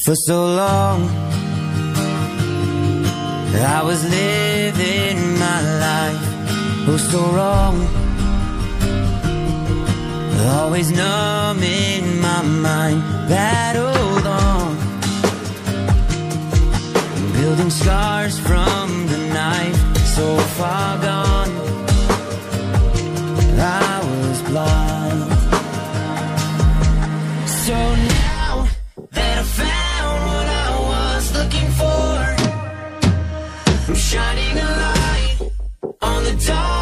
For so long I was living my life, oh so wrong, always numb in my mind, battled on, building scars from the knife, so far gone, I was blind. So now that I found what I was looking for, I'm shining a light on the dark.